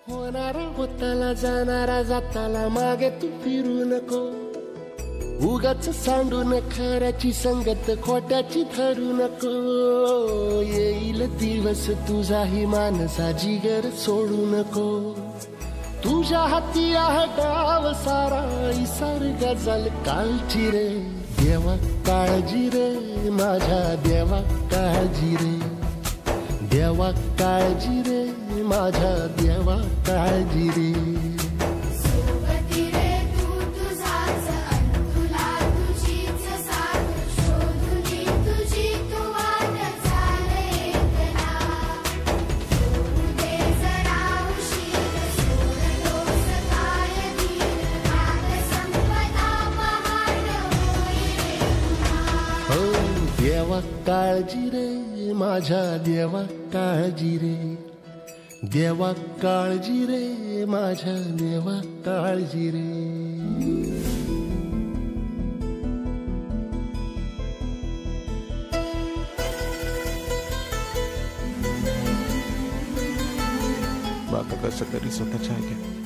होणारा होताला जाणारा जाताला मागे तू फिरू नको, उगाच सांडून खऱ्याची संगत खोट्याची धरू नको. येईल दिवस तुझाही मानसा जिगर सोडू नको, तुझ्या हाती आहे डाव सारा इसार गजल कालची रे. देवा काळजी रे माझ्या देवा काळजी रे, देवा काळजी रे माझ्या देवा काळजी रे. देवा काळजी रे माझ्या देवा काळजी रे, देवा काळजी रे माझ्या देवा काळजी रे. बात कसं तरी स्वतःच्या ऐका